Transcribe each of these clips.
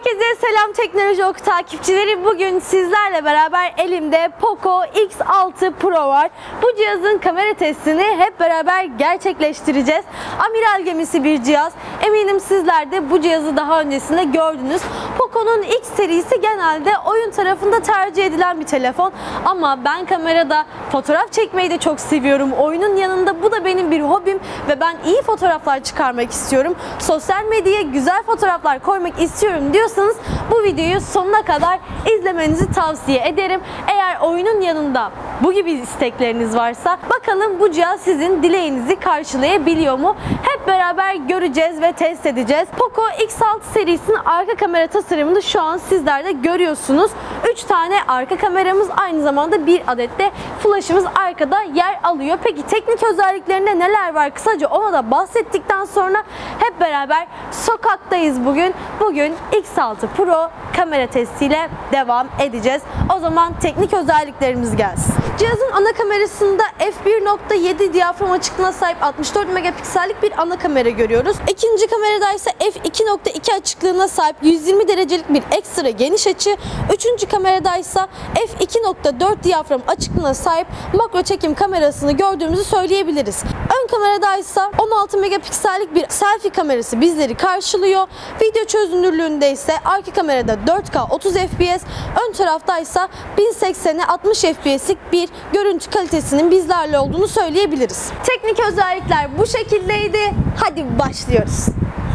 Herkese selam Teknoloji Oku takipçileri. Bugün sizlerle beraber elimde Poco X6 Pro var. Bu cihazın kamera testini hep beraber gerçekleştireceğiz. Amiral gemisi bir cihaz. Eminim sizler de bu cihazı daha öncesinde gördünüz. Poco'nun X serisi genelde oyun tarafında tercih edilen bir telefon. Ama ben kamerada fotoğraf çekmeyi de çok seviyorum. Oyunun yanında bu da benim bir hobim ve ben iyi fotoğraflar çıkarmak istiyorum. Sosyal medyaya güzel fotoğraflar koymak istiyorum diyorsanız bu videoyu sonuna kadar izlemenizi tavsiye ederim. Eğer oyunun yanında bu gibi istekleriniz varsa bakalım bu cihaz sizin dileğinizi karşılayabiliyor mu? Hep beraber göreceğiz ve test edeceğiz. Poco X6 serisinin arka kamera tasarımını şu an sizler de görüyorsunuz. 3 tane arka kameramız, aynı zamanda bir adet de flash'ımız arkada yer alıyor. Peki teknik özelliklerinde neler var? Kısaca ona da bahsettikten sonra hep beraber sokaktayız bugün. Bugün X6 Pro kamera testiyle devam edeceğiz. O zaman teknik özelliklerimiz gelsin. Cihazın ana kamerasında f1.7 diyafram açıklığına sahip 64 megapiksellik bir ana kamera görüyoruz. İkinci kamerada ise f2.2 açıklığına sahip 120 derecelik bir ekstra geniş açı. Üçüncü kamerada ise f2.4 diyafram açıklığına sahip makro çekim kamerasını gördüğümüzü söyleyebiliriz. Ön kamerada ise 16 megapiksellik bir selfie kamerası bizleri karşılıyor. Video çözünürlüğünde ise arka kamerada 4K 30 FPS, ön tarafta ise 1080'e 60 FPS'lik bir görüntü kalitesinin bizlerle olduğunu söyleyebiliriz. Teknik özellikler bu şekildeydi. Hadi başlıyoruz.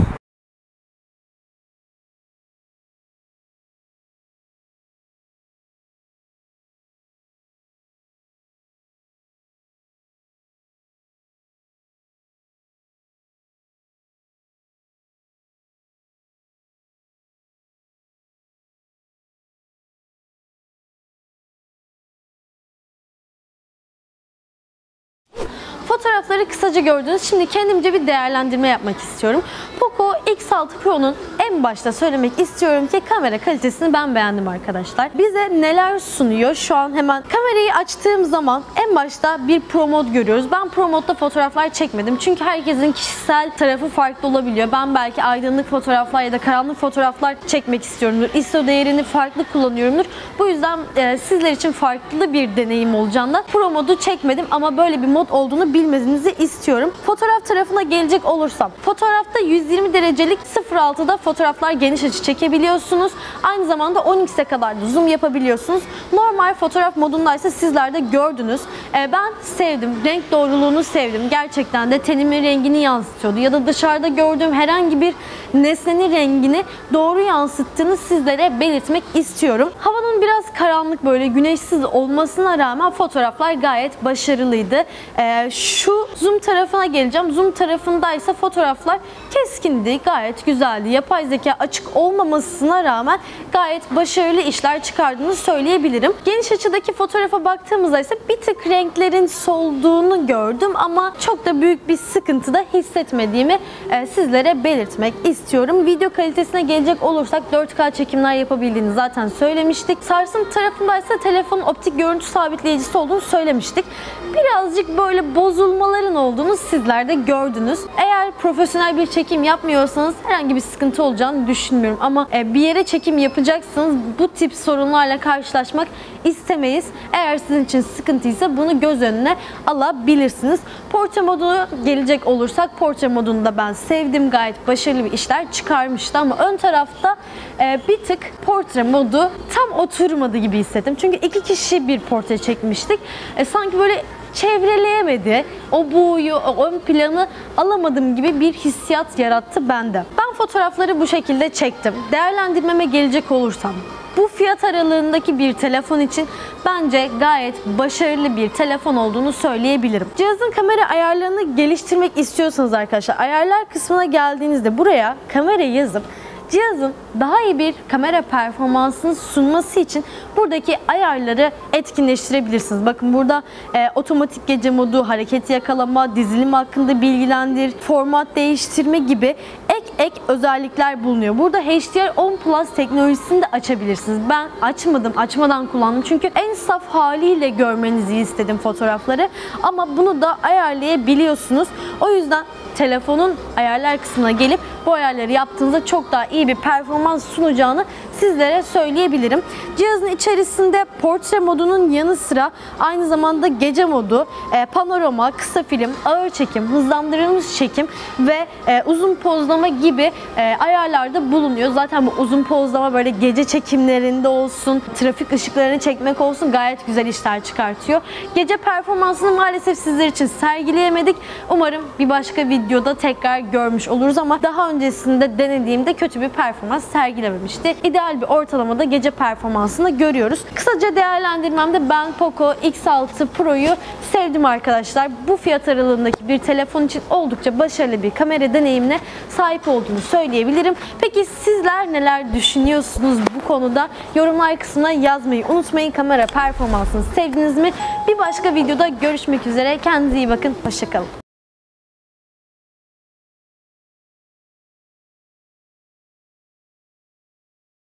Fotoğrafları kısaca gördünüz. Şimdi kendimce bir değerlendirme yapmak istiyorum. Poco X6 Pro'nun en başta söylemek istiyorum ki kamera kalitesini ben beğendim arkadaşlar. Bize neler sunuyor? Şu an hemen kamerayı açtığım zaman en başta bir Pro Mod görüyoruz. Ben Pro Mod'da fotoğraflar çekmedim. Çünkü herkesin kişisel tarafı farklı olabiliyor. Ben belki aydınlık fotoğraflar ya da karanlık fotoğraflar çekmek istiyorumdur. ISO değerini farklı kullanıyorumdur. Bu yüzden sizler için farklı bir deneyim olacağından Pro Mod'u çekmedim ama böyle bir mod olduğunu bilmenizi istiyorum. Fotoğraf tarafına gelecek olursam, fotoğrafta 120 derecelik 0.6'da fotoğraflar geniş açı çekebiliyorsunuz. Aynı zamanda 10x'e kadar da zoom yapabiliyorsunuz. Normal fotoğraf modundaysa sizler de gördünüz. Ben sevdim. Renk doğruluğunu sevdim. Gerçekten de tenimin rengini yansıtıyordu. Ya da dışarıda gördüğüm herhangi bir nesnenin rengini doğru yansıttığını sizlere belirtmek istiyorum. Havanın biraz karanlık, böyle güneşsiz olmasına rağmen fotoğraflar gayet başarılıydı. Şu zoom tarafına geleceğim. Zoom tarafındaysa fotoğraflar keskindi, gayet güzeldi. Yapay zeka açık olmamasına rağmen gayet başarılı işler çıkardığını söyleyebilirim. Geniş açıdaki fotoğrafa baktığımızda ise bir tık renklerin solduğunu gördüm ama çok da büyük bir sıkıntı da hissetmediğimi sizlere belirtmek istiyorum. Video kalitesine gelecek olursak 4K çekimler yapabildiğini zaten söylemiştik. Sarsım tarafındaysa telefonun optik görüntü sabitleyicisi olduğunu söylemiştik. Birazcık böyle bozulmaların olduğunu sizler de gördünüz. Eğer profesyonel bir çekim yapmıyorsanız herhangi bir sıkıntı olacağını düşünmüyorum. Ama bir yere çekim yapacaksanız bu tip sorunlarla karşılaşmak istemeyiz. Eğer sizin için sıkıntıysa bunu göz önüne alabilirsiniz. Portre moduna gelecek olursak, portre modunu da ben sevdim. Gayet başarılı bir işler çıkarmıştı ama ön tarafta bir tık portre modu tam oturmadı gibi hissettim. Çünkü iki kişi bir portre çekmiştik. Sanki böyle çevreleyemedi. O buğuyu, o ön planı alamadım gibi bir hissiyat yarattı bende. Ben fotoğrafları bu şekilde çektim. Değerlendirmeme gelecek olursam, bu fiyat aralığındaki bir telefon için bence gayet başarılı bir telefon olduğunu söyleyebilirim. Cihazın kamera ayarlarını geliştirmek istiyorsanız arkadaşlar, ayarlar kısmına geldiğinizde buraya kamera yazıp cihazın daha iyi bir kamera performansını sunması için buradaki ayarları etkinleştirebilirsiniz. Bakın burada otomatik gece modu, hareket yakalama, dizilim hakkında bilgilendir, format değiştirme gibi ek özellikler bulunuyor. Burada HDR10 Plus teknolojisini de açabilirsiniz. Ben açmadan kullandım çünkü en saf haliyle görmenizi istedim fotoğrafları. Ama bunu da ayarlayabiliyorsunuz. O yüzden telefonun ayarlar kısmına gelip bu ayarları yaptığınızda çok daha iyi bir performans sunacağını sizlere söyleyebilirim. Cihazın içerisinde portre modunun yanı sıra aynı zamanda gece modu, panorama, kısa film, ağır çekim, hızlandırılmış çekim ve uzun pozlama gibi ayarlarda bulunuyor. Zaten bu uzun pozlama böyle gece çekimlerinde olsun, trafik ışıklarını çekmek olsun gayet güzel işler çıkartıyor. Gece performansını maalesef sizler için sergileyemedik. Umarım bir başka videoda tekrar görmüş oluruz ama daha öncesinde denediğimde kötü bir performans sergilememişti. İdeal bir ortalamada gece performansını görüyoruz. Kısaca değerlendirmemde ben Poco X6 Pro'yu sevdim arkadaşlar. Bu fiyat aralığındaki bir telefon için oldukça başarılı bir kamera deneyimine sahip olduğunu söyleyebilirim. Peki sizler neler düşünüyorsunuz bu konuda? Yorumlar kısmına yazmayı unutmayın. Kamera performansını sevdiniz mi? Bir başka videoda görüşmek üzere. Kendinize iyi bakın. Hoşça kalın.